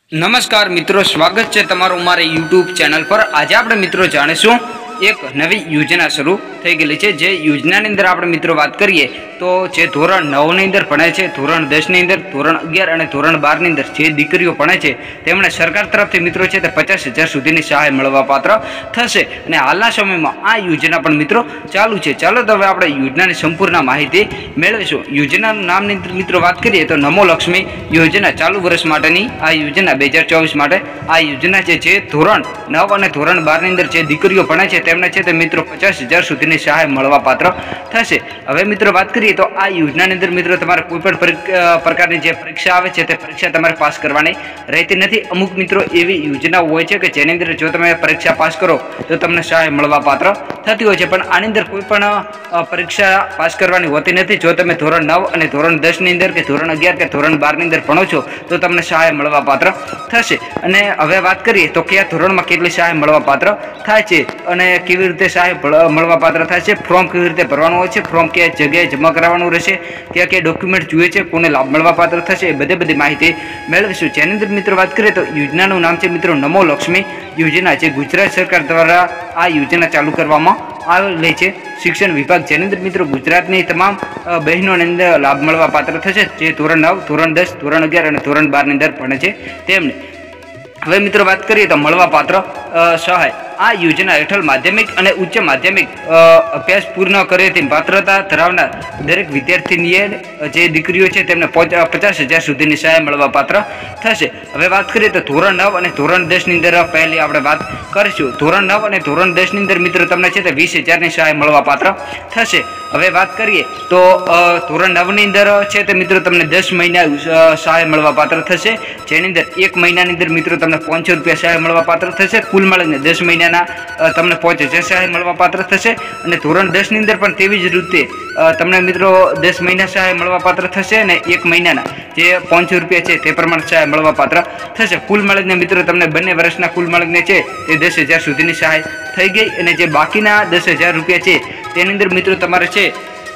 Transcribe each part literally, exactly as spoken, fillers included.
नमस्कार मित्रों, स्वागत है तमारू मारे यूट्यूब चैनल पर। आज આપણે મિત્રો જાણીશું એક નવી યોજના શરૂ થઈ ગઈ છે। જે યોજનાની અંદર આપણે મિત્રો વાત કરીએ તો જે ધોરણ નવ ની અંદર ભણે છે, ધોરણ દસ ની અંદર, ધોરણ અગિયાર અને ધોરણ બાર ની અંદર જે દીકરીઓ ભણે છે તેમને સરકાર તરફથી મિત્રો છે તે પચાસ હજાર સુધીની સહાય મળવા પાત્ર થશે અને હાલના સમયમાં આ યોજના પણ મિત્રો ચાલુ છે। ચાલો તો હવે આપણે યોજનાની સંપૂર્ણ માહિતી મેળવીશું। યોજનાનું નામની મિત્રો વાત કરીએ તો નમો લક્ષ્મી યોજના ચાલુ વર્ષ માટેની આ યોજના બે હજાર ચોવીસ માટે આ યોજના છે જે ધોરણ નવ અને ધોરણ બાર ની અંદર જે દીકરીઓ ભણે છે તેમને છે તે મિત્રો પચાસ હજાર સુધીની સહાય મળવા પાત્ર થશે। હવે મિત્રો વાત કરીએ તો આ યોજનાની અંદર મિત્રો તમારે કોઈ પણ પ્રકારની જે પરીક્ષા આવે છે તે પરીક્ષા તમારે પાસ કરવાની રહેતી નથી। અમુક મિત્રો એવી યોજનાઓ હોય છે કે જેની અંદર જો તમે પરીક્ષા પાસ કરો તો તમને સહાય મળવા પાત્ર થતી હોય છે, પણ આની અંદર કોઈ પણ પરીક્ષા પાસ કરવાની હોતી નથી। જો તમે ધોરણ નવ અને ધોરણ દસ ની અંદર કે ધોરણ અગિયાર કે ધોરણ બાર ની અંદર ભણો છો તો તમને સહાય મળવા પાત્ર થશે। અને હવે વાત કરીએ તો કયા ધોરણમાં કેટલી સહાય મળવા પાત્ર થાય છે અને કેવી રીતે સહાય મળવા પાત્ર થાય છે, ફોર્મ કેવી રીતે ભરવાનું હોય છે, ફોર્મ કયા જગ્યાએ જમા કરાવવાનું રહેશે, કયા કયા ડોક્યુમેન્ટ જોઈએ છે, કોને લાભ મળવા પાત્ર થશે, એ બધી બધી માહિતી મેળવીશું। જેની અંદર મિત્રો વાત કરીએ તો યોજનાનું નામ છે મિત્રો નમો લક્ષ્મી યોજના, જે ગુજરાત સરકાર દ્વારા આ યોજના ચાલુ કરવામાં આવેલી છે શિક્ષણ વિભાગ, જેની અંદર મિત્રો ગુજરાતની તમામ બહેનોને અંદર લાભ મળવા પાત્ર થશે જે ધોરણ નવ, ધોરણ દસ, ધોરણ અગિયાર અને ધોરણ બાર ની અંદર ભણે છે તેમને। હવે મિત્રો વાત કરીએ તો મળવા પાત્ર સહાય આ યોજના હેઠળ માધ્યમિક અને ઉચ્ચ માધ્યમિક અભ્યાસ પૂર્ણ કરે તેમ પાત્રતા ધરાવનાર દરેક વિદ્યાર્થીનીએ જે દીકરીઓ છે તેમને પચાસ હજાર સુધીની સહાય મળવા પાત્ર થશે। હવે વાત કરીએ તો ધોરણ નવ અને ધોરણ દસ ની અંદર પહેલી આપણે વાત કરીશું। ધોરણ નવ અને ધોરણ દસ ની અંદર મિત્રો તમને છે તે વીસ હજારની સહાય મળવા પાત્ર થશે। હવે વાત કરીએ તો ધોરણ નવ ની અંદર છે તે મિત્રો તમને દસ મહિના સહાય મળવા પાત્ર થશે, જેની અંદર એક મહિનાની અંદર મિત્રો તમને પાંચસો રૂપિયા સહાય મળવા પાત્ર થશે। કુલ મળીને દસ મહિના તમને પાંચ હજાર સહાય મળવા પાત્ર થશે। અને ધોરણ દસ ની અંદર પણ તેવી જ રીતે તમને મિત્રો દસ મહિના સહાય મળવા પાત્ર થશે અને એક મહિનાના જે પાંચસો રૂપિયા છે તે પ્રમાણે સહાય મળવા પાત્ર થશે। કુલ મળીને મિત્રો તમને બંને વર્ષના કુલ મળીને છે તે દસ હજાર સુધીની સહાય થઈ ગઈ। અને જે બાકીના દસ હજાર રૂપિયા છે તેની અંદર મિત્રો તમારે છે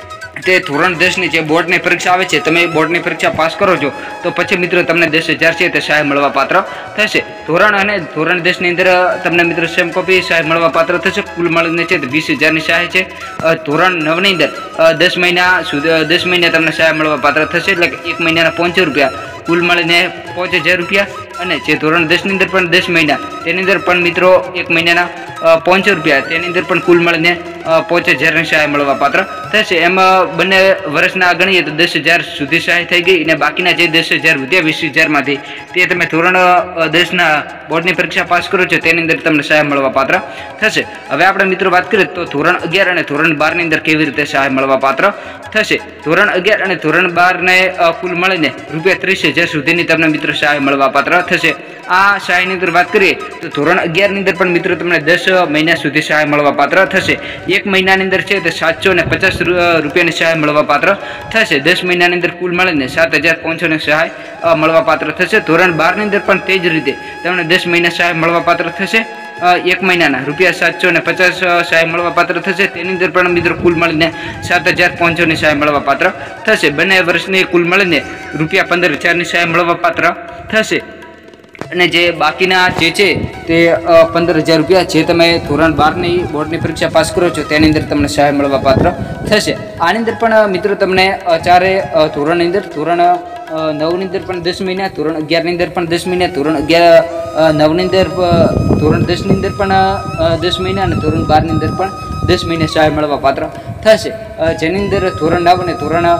તે ધોરણ દસ ની જે બોર્ડની પરીક્ષા આવે છે, તમે બોર્ડની પરીક્ષા પાસ કરો છો તો પછી મિત્રો તમને દસ હજાર છે તે સહાય મળવા પાત્ર થશે। ધોરણ અને ધોરણ દસ ની અંદર તમને મિત્રો સેમ કોપી સહાય મળવા પાત્ર થશે। કુલ મળીને છે વીસ હજારની સહાય છે। ધોરણ નવ ની અંદર દસ મહિના સુધી દસ મહિના તમને સહાય મળવા પાત્ર થશે, એટલે કે એક મહિનાના પાંચસો રૂપિયા, કુલ મળીને પાંચ હજાર રૂપિયા। અને જે ધોરણ દસ ની અંદર પણ દસ મહિના તેની અંદર પણ મિત્રો એક મહિનાના પાંચસો રૂપિયા, તેની અંદર પણ કુલ મળીને પાંચ હજારની સહાય મળવા પાત્ર થશે। એમાં બંને વર્ષના ગણીએ તો દસ હજાર સુધી સહાય થઈ ગઈ અને બાકીના જે દસ હજાર વધ્યા વીસ હજારમાંથી તે તમે ધોરણ દસના બોર્ડની પરીક્ષા પાસ કરો છો તેની અંદર તમને સહાય મળવા પાત્ર થશે। હવે આપણે મિત્રો વાત કરીએ તો ધોરણ અગિયાર અને ધોરણ બાર ની અંદર કેવી રીતે સહાય મળવા પાત્ર થશે। ધોરણ અગિયાર અને ધોરણ બાર ને કુલ મળીને રૂપિયા ત્રીસ હજાર સુધીની તમને મિત્રો સહાય મળવા પાત્ર થશે। આ સહાયની અંદર વાત કરીએ તો ધોરણ અગિયાર ની અંદર પણ મિત્રો તમને દસ મહિના સુધી સહાય મળવા પાત્ર થશે। એક મહિનાની અંદર છે તે સાતસો ને પચાસ રૂપિયાની સહાય મળવા પાત્ર થશે। દસ મહિનાની અંદર કુલ મળીને સાત હજાર પાંચસોની સહાય મળવા પાત્ર થશે। ધોરણ બાર ની અંદર પણ તે જ રીતે તમને દસ મહિના સહાય મળવા પાત્ર થશે। એક મહિનાના રૂપિયા સાતસો ને પચાસ સહાય મળવા પાત્ર થશે, તેની અંદર પણ મિત્રો કુલ મળીને સાત હજાર પાંચસોની સહાય મળવા પાત્ર થશે। બંને વર્ષની કુલ મળીને રૂપિયા પંદર હજારની સહાય મળવા પાત્ર થશે। અને જે બાકીના જે છે તે પંદર હજાર રૂપિયા જે તમે ધોરણ બારની બોર્ડની પરીક્ષા પાસ કરો છો તેની અંદર તમને સહાય મળવા પાત્ર થશે। આની અંદર પણ મિત્રો તમને ચારે ધોરણની અંદર ધોરણ નવની અંદર પણ દસ મહિના, ધોરણ અગિયારની અંદર પણ દસ મહિના, ધોરણ અગિયાર નવની અંદર ધોરણ દસની અંદર પણ દસ મહિના અને ધોરણ બારની અંદર પણ દસ મહિના સહાય મળવા પાત્ર થશે। જેની અંદર ધોરણ નવ અને ધોરણ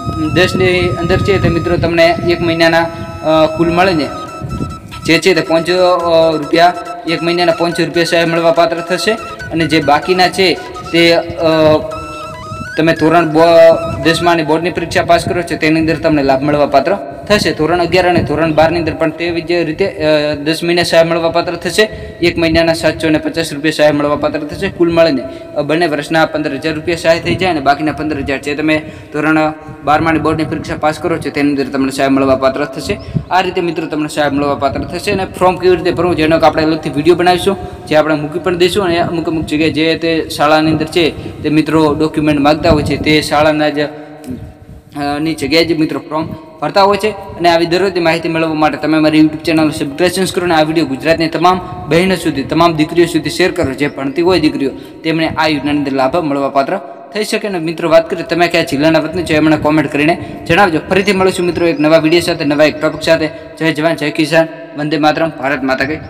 દસની અંદર છે તે મિત્રો તમને એક મહિનાના કુલ મળીને જે છે તે પાંચસો રૂપિયા એક મહિનાના પાંચસો રૂપિયા સહાય મળવા પાત્ર થશે। અને જે બાકીના છે તે તમે ધોરણ દસમાની બોર્ડની પરીક્ષા પાસ કરો છો તેની અંદર તમને લાભ મળવા પાત્ર થશે। ધોરણ અગિયાર અને ધોરણ બાર ની અંદર પણ તેવી જ રીતે દસ મહિના સહાય મળવા પાત્ર થશે। એક મહિનાના સાતસો ને પચાસ રૂપિયા સહાય મળવા પાત્ર થશે। કુલ મળીને બંને વર્ષના પંદર હજાર રૂપિયા સહાય થઈ જાય અને બાકીના પંદર હજાર જે તમે ધોરણ બારમાની બોર્ડની પરીક્ષા પાસ કરો છો તેની અંદર તમને સહાય મળવા પાત્ર થશે। આ રીતે મિત્રો તમને સહાય મળવા પાત્ર થશે। અને ફોર્મ કેવી રીતે ભરવું જેનો આપણે અલગથી વિડીયો બનાવીશું, જે આપણે મૂકી પણ દઈશું। અને અમુક અમુક જગ્યાએ જે તે શાળાની અંદર છે તે મિત્રો ડોક્યુમેન્ટ માગતા હોય છે તે શાળાના જ ની જગ્યાએ જ મિત્રો ફોર્મ ભરતા હોય છે અને આવી દરરોજની માહિતી મેળવવા માટે તમે મારી યુટ્યુબ ચેનલ સબસ્ક્રાઇબ કરો અને આ વિડીયો ગુજરાતની તમામ બહેનો સુધી તમામ દીકરીઓ સુધી શેર કરો જે ભણતી હોય દીકરીઓ તેમને આ યોજનાની અંદર લાભ મળવા પાત્ર થઈ શકે. અને મિત્રો વાત કરીએ તમે કયા જિલ્લાના વતની છો એમણે કોમેન્ટ કરીને જણાવજો. ફરીથી મળીશું મિત્રો એક નવા વિડીયો સાથે, નવા એક ટોપિક સાથે. જય જવાન, જય કિસાન, વંદે માતરમ, ભારત માતા કી